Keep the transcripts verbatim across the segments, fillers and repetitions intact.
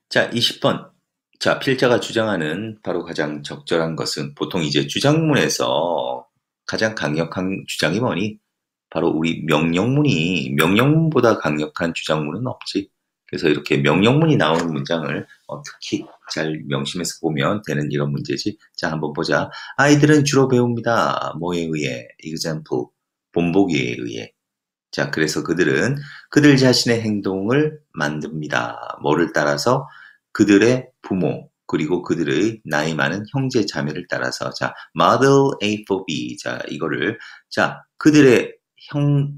자, 이십 번. 자, 필자가 주장하는 바로 가장 적절한 것은 보통 이제 주장문에서 가장 강력한 주장이 뭐니? 바로 우리 명령문이 명령문보다 강력한 주장문은 없지. 그래서 이렇게 명령문이 나오는 문장을 어, 특히 잘 명심해서 보면 되는 이런 문제지. 자, 한번 보자. 아이들은 주로 배웁니다. 뭐에 의해? example, 본보기에 의해. 자, 그래서 그들은 그들 자신의 행동을 만듭니다. 뭐를 따라서? 그들의 부모, 그리고 그들의 나이 많은 형제 자매를 따라서. 자, model A for B. 자, 이거를. 자, 그들의 형,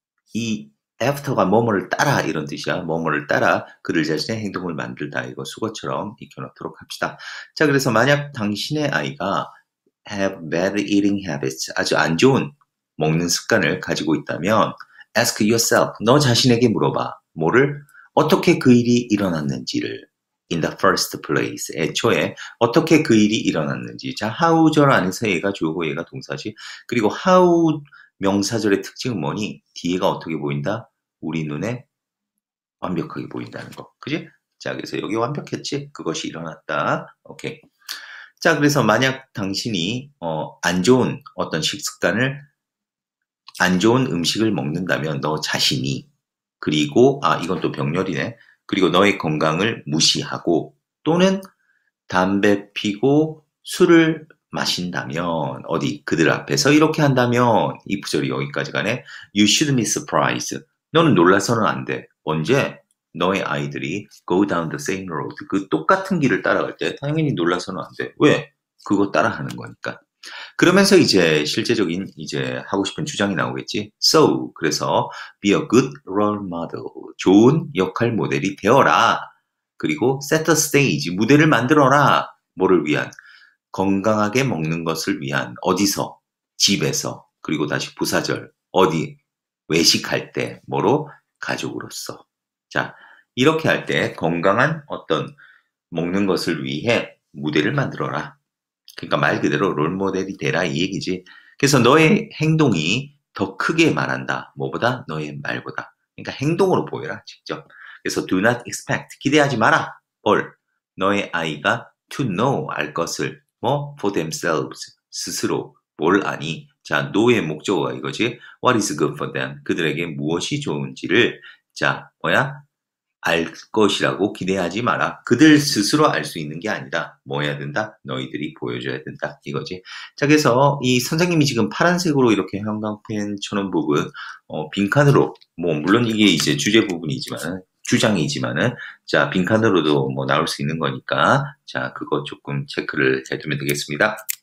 이 after가 뭐뭐를 따라 이런 뜻이야. 뭐뭐를 따라 그들 자신의 행동을 만들다. 이거 수거처럼 익혀놓도록 합시다. 자, 그래서 만약 당신의 아이가 have bad eating habits, 아주 안 좋은 먹는 습관을 가지고 있다면 ask yourself, 너 자신에게 물어봐. 뭐를? 어떻게 그 일이 일어났는지를. in the first place, 애초에 어떻게 그 일이 일어났는지. 자, how절 안에서 얘가 주어고 얘가 동사지. 그리고 how 명사절의 특징은 뭐니? 뒤에가 어떻게 보인다? 우리 눈에 완벽하게 보인다는 거. 그지? 자, 그래서 여기 완벽했지? 그것이 일어났다. 오케이. 자, 그래서 만약 당신이 어, 안 좋은 어떤 식습관을, 안 좋은 음식을 먹는다면 너 자신이, 그리고 아 이건 또 병렬이네. 그리고 너의 건강을 무시하고 또는 담배 피고 술을 마신다면, 어디 그들 앞에서 이렇게 한다면, 이 구절이 여기까지 가네. You should be surprised. 너는 놀라서는 안 돼. 언제? 너의 아이들이 go down the same road, 그 똑같은 길을 따라갈 때 당연히 놀라서는 안 돼. 왜? 그거 따라하는 거니까. 그러면서 이제 실제적인 이제 하고 싶은 주장이 나오겠지. So, 그래서 be a good role model. 좋은 역할 모델이 되어라. 그리고 set the stage. 무대를 만들어라. 뭐를 위한? 건강하게 먹는 것을 위한. 어디서? 집에서. 그리고 다시 부사절. 어디? 외식할 때. 뭐로? 가족으로서. 자, 이렇게 할 때 건강한 어떤 먹는 것을 위해 무대를 만들어라. 그러니까 말 그대로 롤모델이 되라 이 얘기지. 그래서 너의 행동이 더 크게 말한다. 뭐보다? 너의 말보다. 그러니까 행동으로 보여라, 직접. 그래서 do not expect, 기대하지 마라. 뭘? 너의 아이가 to know, 알 것을. 뭐? for themselves, 스스로. 뭘 아니? 자, know의 목적어가 이거지. what is good for them, 그들에게 무엇이 좋은지를, 자, 뭐야? 알 것이라고 기대하지 마라. 그들 스스로 알 수 있는 게 아니라 뭐 해야 된다? 너희들이 보여줘야 된다. 이거지. 자, 그래서 이 선생님이 지금 파란색으로 이렇게 형광펜 쳐놓은 부분, 어, 빈칸으로, 뭐, 물론 이게 이제 주제 부분이지만은, 주장이지만은, 자, 빈칸으로도 뭐 나올 수 있는 거니까, 자, 그거 조금 체크를 해두면 되겠습니다.